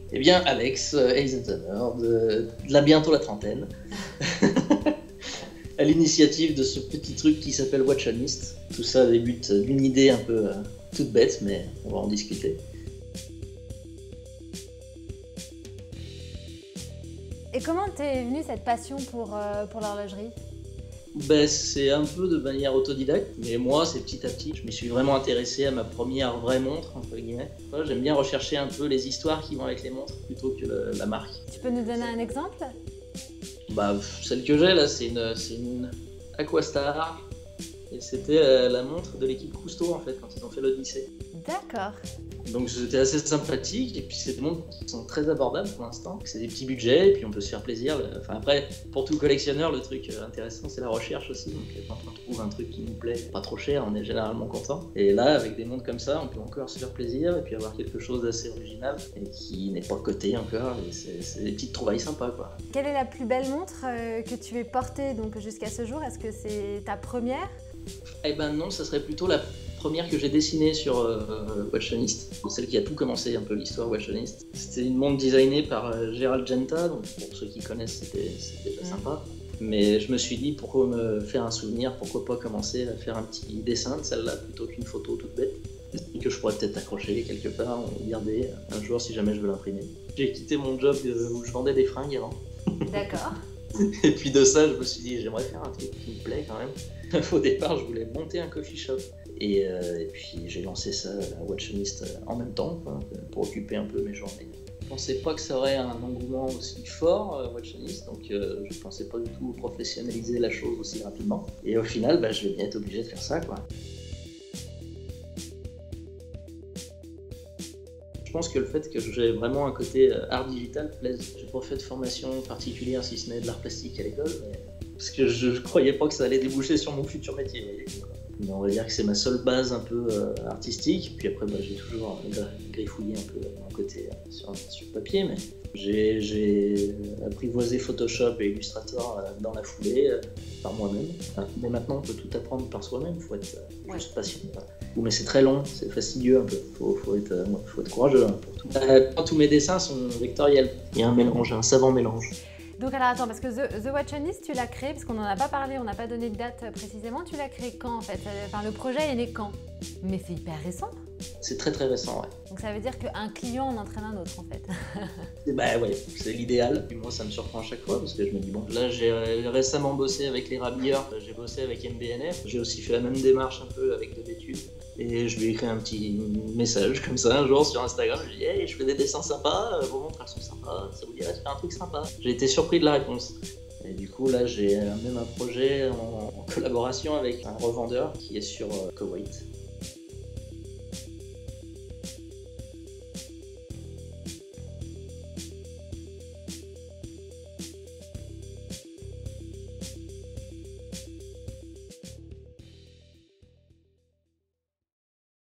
Eh bien, Alex Eisensteiner, de bientôt la trentaine, à l'initiative de ce petit truc qui s'appelle Watchonist. Tout ça débute d'une idée un peu toute bête, mais on va en discuter. Et comment t'es venue cette passion pour l'horlogerie? Ben, c'est un peu de manière autodidacte, mais moi, c'est petit à petit. Je me suis vraiment intéressé à ma première vraie montre, entre guillemets. Moi, j'aime bien rechercher un peu les histoires qui vont avec les montres plutôt que la marque. Tu peux nous donner un exemple? Bah, celle que j'ai là, c'est une Aquastar. Et c'était la montre de l'équipe Cousteau en fait, quand ils ont fait l'Odyssée. D'accord. Donc c'était assez sympathique, et puis c'est des montres qui sont très abordables pour l'instant. C'est des petits budgets, et puis on peut se faire plaisir. Enfin après, pour tout collectionneur, le truc intéressant c'est la recherche aussi. Donc quand on trouve un truc qui nous plaît, pas trop cher, on est généralement content. Et là, avec des montres comme ça, on peut encore se faire plaisir, et puis avoir quelque chose d'assez original, et qui n'est pas coté encore, et c'est des petites trouvailles sympas quoi. Quelle est la plus belle montre que tu aies portée donc, jusqu'à ce jour? Est-ce que c'est ta première? Eh ben non, ça serait plutôt la première que j'ai dessinée sur Watchonist, celle qui a tout commencé un peu l'histoire Watchonist. C'était une montre designée par Gérald Genta, donc pour ceux qui connaissent c'était déjà sympa. Mais je me suis dit pourquoi me faire un souvenir, pourquoi pas commencer à faire un petit dessin de celle-là plutôt qu'une photo toute bête que je pourrais peut-être accrocher quelque part ou garder un jour si jamais je veux l'imprimer. J'ai quitté mon job où je vendais des fringues avant. D'accord. Et puis de ça, je me suis dit, j'aimerais faire un truc qui me plaît quand même. Au départ, je voulais monter un coffee shop. Et puis j'ai lancé ça à Watchonist en même temps, quoi, pour occuper un peu mes journées. Je pensais pas que ça aurait un engouement aussi fort, Watchonist, donc je pensais pas du tout professionnaliser la chose aussi rapidement. Et au final, je vais bien être obligé de faire ça, quoi. Je pense que le fait que j'ai vraiment un côté art digital plaise. J'ai pas fait de formation particulière si ce n'est de l'art plastique à l'école, parce que je croyais pas que ça allait déboucher sur mon futur métier. Vous voyez. Mais on va dire que c'est ma seule base un peu artistique. Puis après, j'ai toujours griffouillé un peu mon côté sur papier. Mais j'ai apprivoisé Photoshop et Illustrator dans la foulée par moi-même. Enfin, mais maintenant, on peut tout apprendre par soi-même. Il faut être juste passionné. Mais c'est très long, c'est fastidieux un peu. Faut être courageux pour tout. Tous mes dessins sont vectoriels. Il y a un mélange, un savant mélange. Donc alors attends, parce que The Watchonist, tu l'as créé, parce qu'on n'en a pas parlé, on n'a pas donné de date précisément, tu l'as créé quand en fait? Enfin, le projet est né quand? Mais c'est hyper récent. C'est très très récent, ouais. Donc ça veut dire qu'un client en entraîne un autre en fait. Ouais, c'est l'idéal. Puis moi ça me surprend à chaque fois parce que je me dis bon, là j'ai récemment bossé avec les Rabilleurs, j'ai bossé avec MBNF, j'ai aussi fait la même démarche un peu avec de l'étude. Et je lui ai écrit un petit message comme ça un jour sur Instagram, je lui ai dit hey, je fais des dessins sympas, vos montres elles sont sympas, ça vous dirait de faire un truc sympa? J'ai été surpris de la réponse. Et du coup là j'ai même un projet en collaboration avec un revendeur qui est sur Kuwait.